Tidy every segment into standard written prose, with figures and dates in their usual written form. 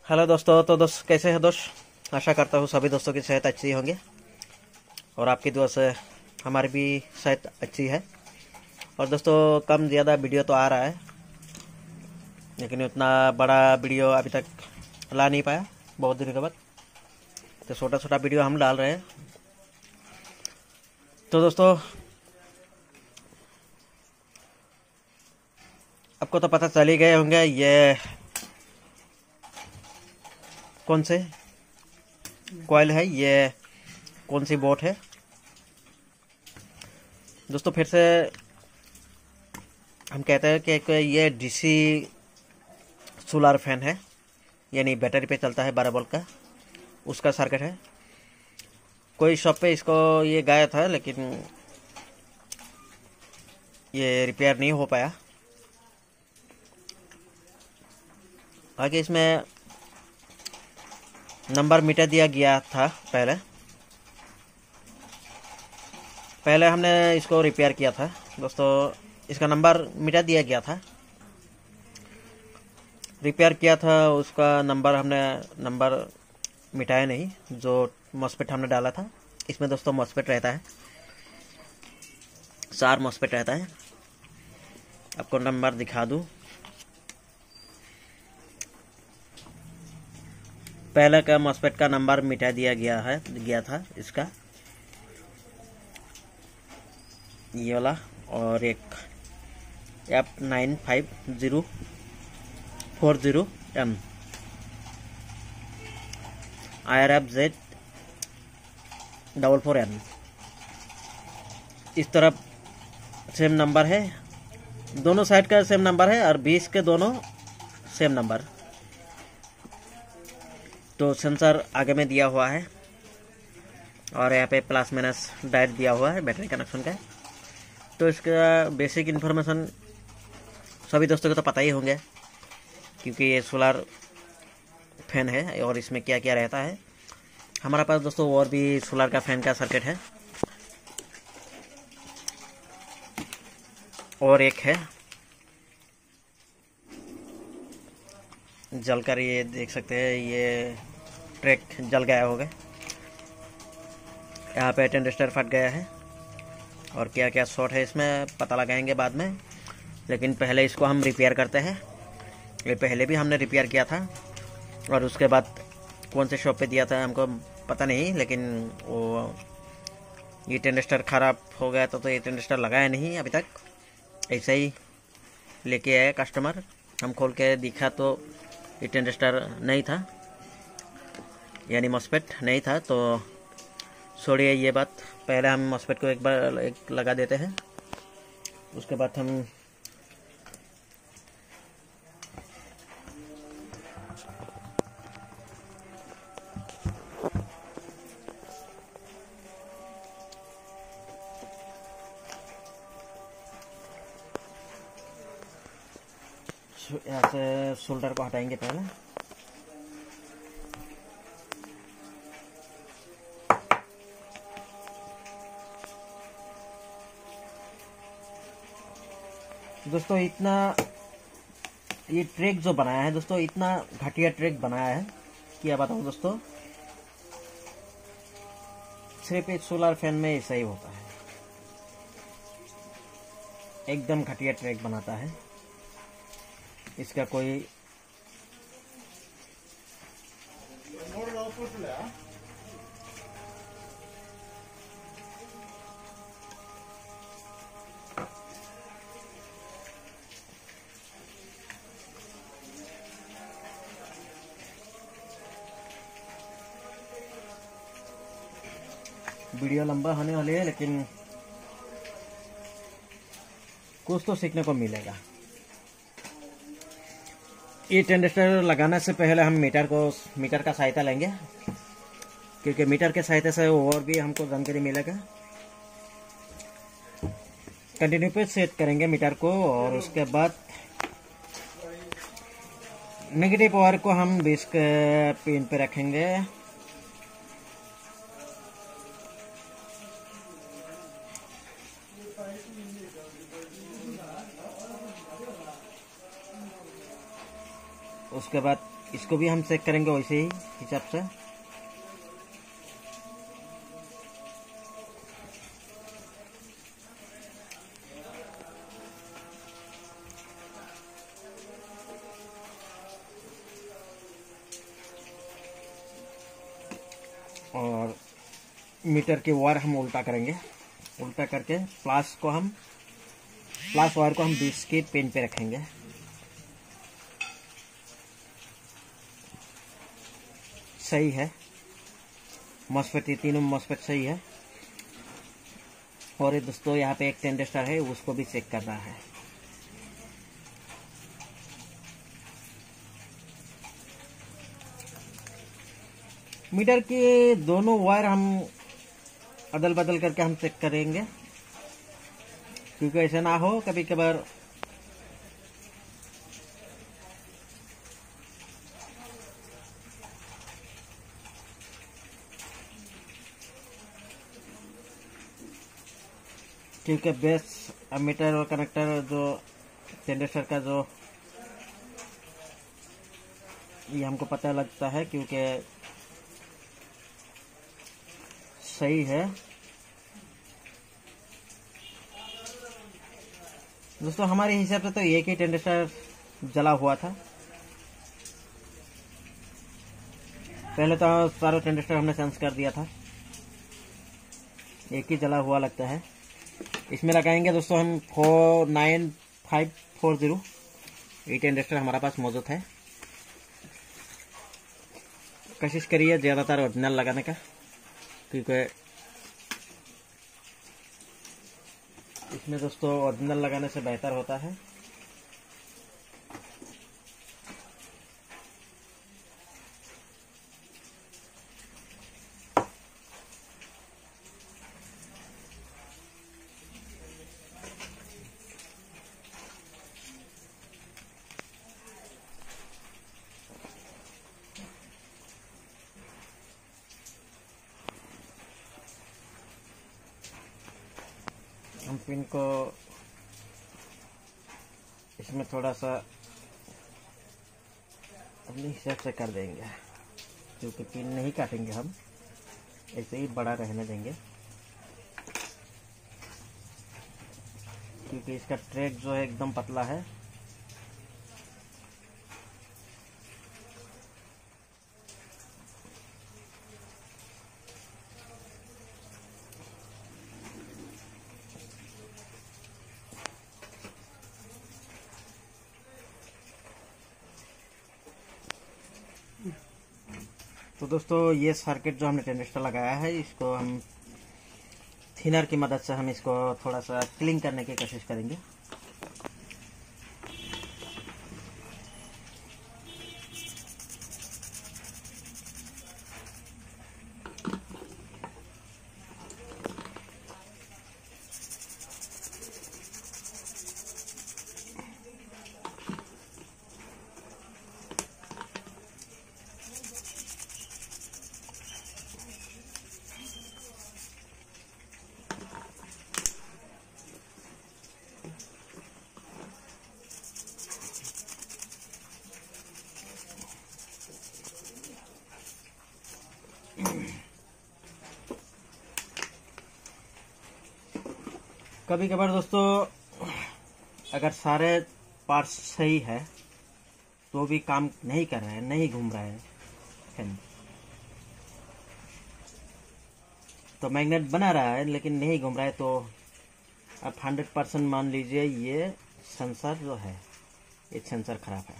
Hello दोस्तों। तो दोस्त कैसे हैं दोस्त? आशा करता हूँ सभी दोस्तों की सेहत अच्छी होंगे और आपकी दुआ से हमारी भी सेहत अच्छी है। और दोस्तों कम ज़्यादा वीडियो तो आ रहा है, लेकिन उतना बड़ा वीडियो अभी तक ला नहीं पाया बहुत दिनों के बाद। तो छोटा छोटा वीडियो हम डाल रहे हैं। तो दोस्तों आपको तो पता चल ही गए होंगे ये कौन से कॉइल है, ये कौन सी बोट है। दोस्तों फिर से हम कहते हैं कि ये डीसी सोलर फैन है, यानी बैटरी पे चलता है 12 वोल्ट का, उसका सर्किट है। कोई शॉप पे इसको ये गया था, लेकिन ये रिपेयर नहीं हो पाया। आगे इसमें नंबर मिटा दिया गया था। पहले हमने इसको रिपेयर किया था दोस्तों, इसका नंबर मिटा दिया गया था। रिपेयर किया था उसका नंबर मिटाया नहीं। जो मॉस्फेट हमने डाला था इसमें दोस्तों, मॉस्फेट रहता है, 4 मॉस्फेट रहता है। आपको नंबर दिखा दूं, पहले का मॉस्फेट का नंबर मिटा दिया गया था इसका, ये वाला। और एक F95040M IRFZ44N, इस तरफ सेम नंबर है, दोनों साइड का सेम नंबर है और 20 के दोनों सेम नंबर। तो सेंसर आगे में दिया हुआ है और यहाँ पे प्लस माइनस डायट दिया हुआ है बैटरी कनेक्शन का। तो इसका बेसिक इन्फॉर्मेशन सभी दोस्तों को तो पता ही होंगे, क्योंकि ये सोलर फैन है और इसमें क्या क्या रहता है। हमारे पास दोस्तों और भी सोलर का फैन का सर्किट है, और एक है जलकर, ये देख सकते हैं ये ट्रैक जल गया होगा। यहाँ पे टेंडस्टर फट गया है और क्या क्या शॉर्ट है इसमें पता लगाएंगे बाद में, लेकिन पहले इसको हम रिपेयर करते हैं। ये पहले भी हमने रिपेयर किया था और उसके बाद कौन से शॉप पे दिया था हमको पता नहीं, लेकिन वो ये टेंडस्टर ख़राब हो गया तो ये टेंडस्टर लगाया नहीं अभी तक, ऐसे ही लेके आया कस्टमर। हम खोल के दिखा तो ये टेंडस्टर नहीं था, यानी मॉस्फेट नहीं था। तो छोड़िए ये बात, पहले हम मॉस्फेट को एक लगा देते हैं, उसके बाद हम यहाँ से शोल्डर को हटाएंगे पहले। दोस्तों इतना ये ट्रैक जो बनाया है दोस्तों, इतना घटिया ट्रैक बनाया है, क्या बताऊं दोस्तों। सिर्फ एक सोलर फैन में ऐसा ही होता है, एकदम घटिया ट्रैक बनाता है। इसका कोई वीडियो लंबा होने वाली है, लेकिन कुछ तो सीखने को मिलेगा। ये टेंडस्टर लगाने से पहले हम मीटर का सहायता लेंगे, क्योंकि मीटर के सहायता से और भी हमको जानकारी मिलेगा। कंटिन्यू पे सेट करेंगे मीटर को, और उसके बाद नेगेटिव वायर को हम 20 के पिन पे रखेंगे। उसके बाद इसको भी हम चेक करेंगे वैसे ही हिसाब से। और मीटर की वायर हम उल्टा करेंगे, उल्टा करके प्लस वायर को हम 20 के पिन पे रखेंगे। सही है मॉस्फेट, ये तीनों मॉस्फेट सही है। और ये दोस्तों यहाँ पे एक टेंडेस्टर है, उसको भी चेक करना है। मीटर के दोनों वायर हम अदल बदल करके हम चेक करेंगे, क्योंकि ऐसा ना हो कभी कभार क्योंकि बेस मीटर और कनेक्टर जो टेंडेस्टर का जो ये हमको पता लगता है, क्योंकि सही है। दोस्तों हमारे हिसाब से तो एक ही टेंडेस्टर जला हुआ था। पहले तो सारा टेंडेस्टर हमने चेंज कर दिया था, एक ही जला हुआ लगता है। इसमें लगाएंगे दोस्तों हम 49540। ये टेंडेस्टर हमारे पास मौजूद है। कोशिश करिए ज़्यादातर ओरिजिनल लगाने का, क्योंकि इसमें दोस्तों ओरिजिनल लगाने से बेहतर होता है। हम पिन को इसमें थोड़ा सा अपने हिसाब से कर देंगे, क्योंकि पिन नहीं काटेंगे हम, ऐसे ही बड़ा रहने देंगे। क्योंकि इसका ट्रैक जो है एकदम पतला है। तो दोस्तों ये सर्किट जो हमने टेंडेस्टर लगाया है, इसको हम थिनर की मदद से हम इसको थोड़ा सा क्लीन करने की कोशिश करेंगे। कभी कभार दोस्तों अगर सारे पार्ट्स सही है तो भी काम नहीं कर रहा है, नहीं घूम रहा है फैन, तो मैग्नेट बना रहा है लेकिन नहीं घूम रहा है, तो आप 100% मान लीजिए ये सेंसर जो है, ये सेंसर खराब है।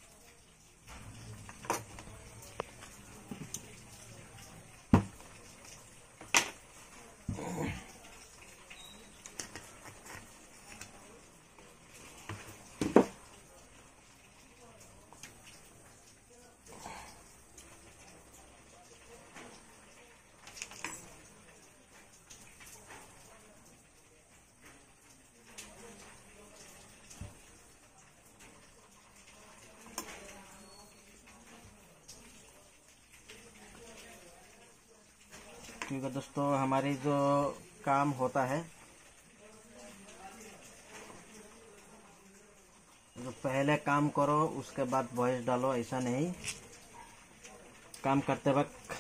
क्योंकि दोस्तों हमारी जो काम होता है, जो पहले काम करो उसके बाद वॉइस डालो, ऐसा नहीं। काम करते वक्त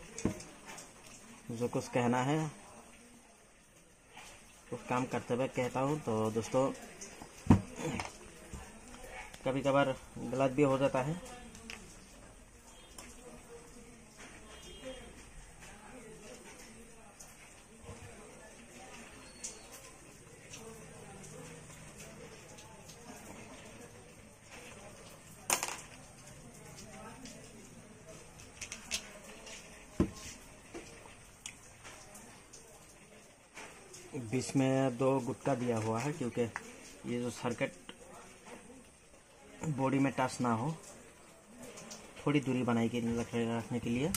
जो कुछ कहना है कुछ काम करते वक्त कहता हूँ। तो दोस्तों कभी कभार गलत भी हो जाता है। बीच में 2 गुटका दिया हुआ है क्योंकि ये जो सर्किट बॉडी में टच ना हो, थोड़ी दूरी बनाई के रखने के लिए।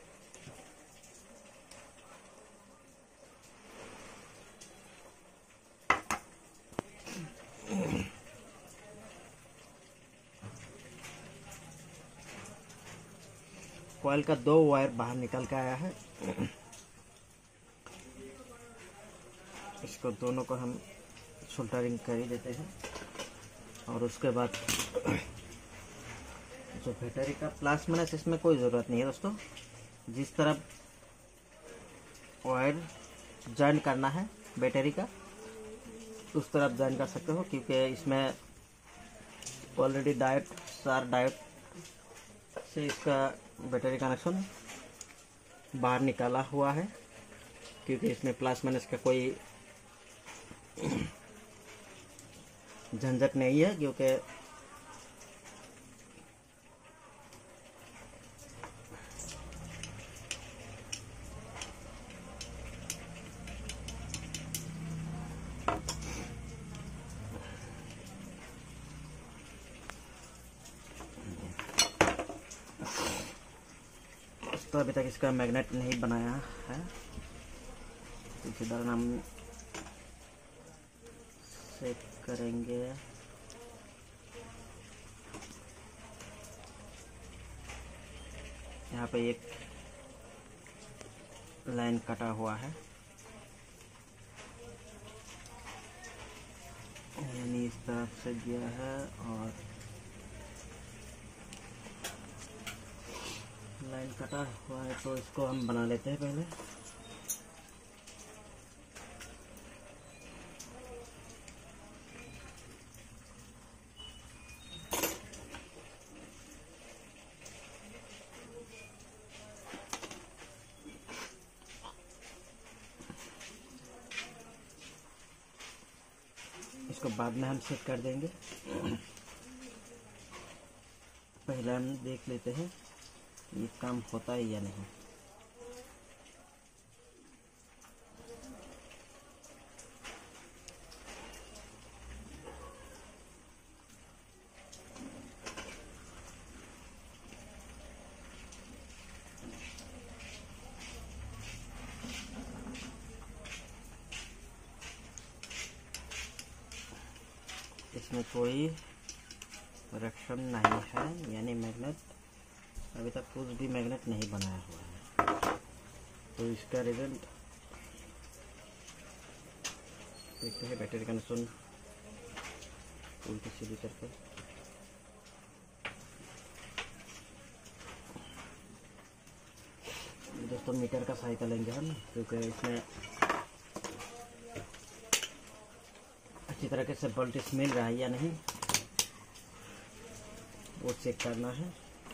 कॉइल का 2 वायर बाहर निकल के आया है। इसको दोनों को हम सोल्डरिंग कर ही देते हैं। और उसके बाद जो बैटरी का प्लस माइनस इसमें कोई ज़रूरत नहीं है दोस्तों। जिस तरफ वायर जॉइन करना है बैटरी का उस तरफ जॉइन कर सकते हो, क्योंकि इसमें ऑलरेडी डायोड 4 डायोड से इसका बैटरी कनेक्शन बाहर निकाला हुआ है। क्योंकि इसमें प्लस माइनस का कोई झंझट नहीं है, क्योंकि तो अभी तक इसका मैग्नेट नहीं बनाया है। इसी तरह हम चेक करेंगे। यहाँ पे एक लाइन कटा हुआ है, यानी इस तरफ से गया है और लाइन कटा हुआ है। तो इसको हम बना लेते हैं पहले। इसको बाद में हम सेट कर देंगे। पहले हम देख लेते हैं ये काम होता है या नहीं। इसमें कोई रिएक्शन नहीं है, यानी मैग्नेट अभी तक कुछ भी मैग्नेट नहीं बनाया हुआ है। तो इसका रिजल्ट देखते हैं। बैटरी कनेक्शन उल्टी सीधी करके दोस्तों मीटर का सहायता लेंगे हम, क्योंकि इसमें अच्छी तरीके से वोल्टेज मिल रहा है या नहीं वो चेक करना है।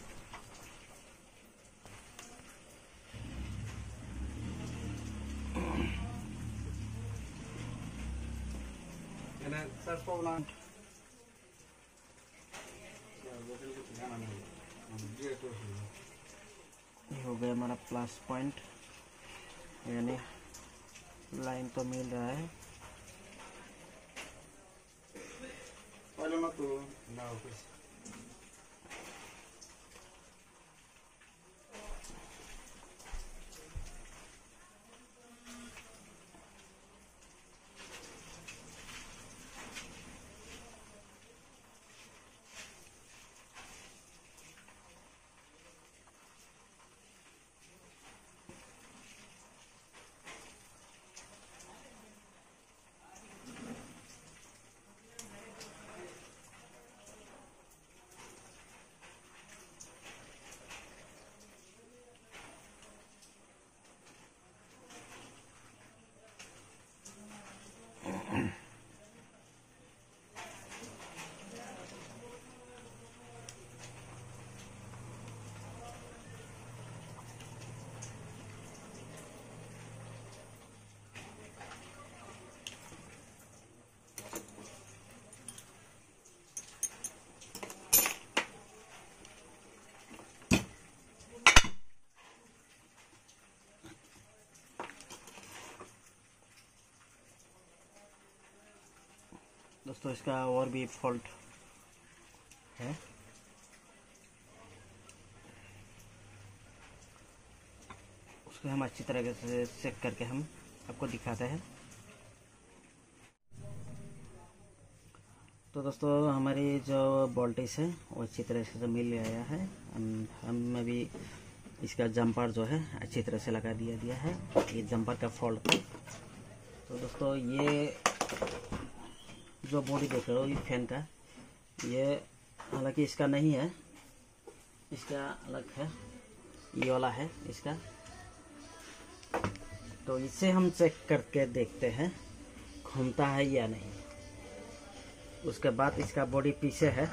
हो गया हमारा प्लस पॉइंट, यानी लाइन तो मिल रहा है। दोस्तों इसका और भी फॉल्ट है। उसको हम अच्छी तरीके से चेक करके हम आपको दिखाते हैं। तो दोस्तों हमारी जो वोल्टेज है वो अच्छी तरह से मिल गया है। हम भी इसका जंपर जो है अच्छी तरह से लगा दिया है। ये जंपर का फॉल्ट था। तो दोस्तों ये जो बॉडी देख रहे हो ये फैन का, ये हालांकि इसका नहीं है, इसका अलग है, ये वाला है इसका। तो इसे हम चेक करके देखते हैं घूमता है या नहीं। उसके बाद इसका बॉडी पीछे है,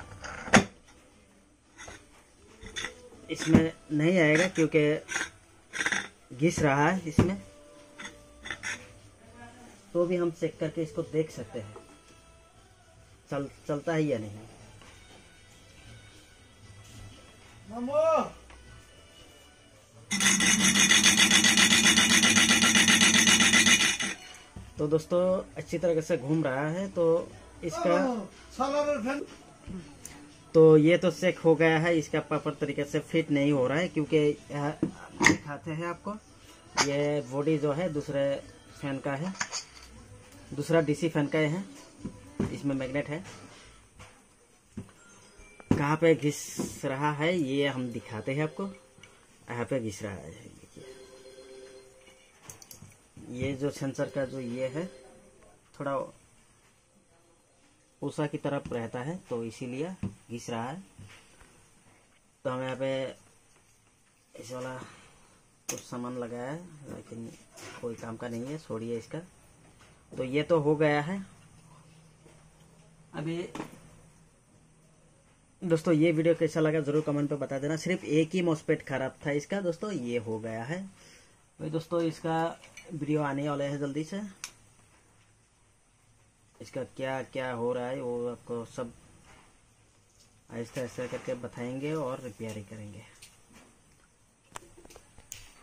इसमें नहीं आएगा क्योंकि घिस रहा है इसमें। तो भी हम चेक करके इसको देख सकते हैं चलता है या नहीं। तो दोस्तों अच्छी तरह से घूम रहा है। तो इसका तो ये तो चेक हो गया है, इसका प्रॉपर तरीके से फिट नहीं हो रहा है क्योंकि दिखाते हैं आपको। ये बॉडी जो है दूसरे फैन का है, दूसरा डीसी फैन का है, इसमें मैग्नेट है। कहाँ पे घिस रहा है ये हम दिखाते हैं आपको। यहाँ पे घिस रहा है, देखिए ये जो सेंसर का जो ये है थोड़ा ऊषा की तरफ रहता है, तो इसीलिए घिस रहा है। तो हम यहाँ पे इस वाला कुछ सामान लगाया है, लेकिन कोई काम का नहीं है, छोड़िए इसका। तो ये तो हो गया है। अभी दोस्तों ये वीडियो कैसा लगा जरूर कमेंट पे बता देना। सिर्फ एक ही मॉसफेट खराब था इसका दोस्तों, ये हो गया है। भाई दोस्तों इसका वीडियो आने वाला है जल्दी से। इसका क्या क्या हो रहा है वो आपको सब आहिस्ता आहिस्ता करके बताएंगे और रिपेयर करेंगे।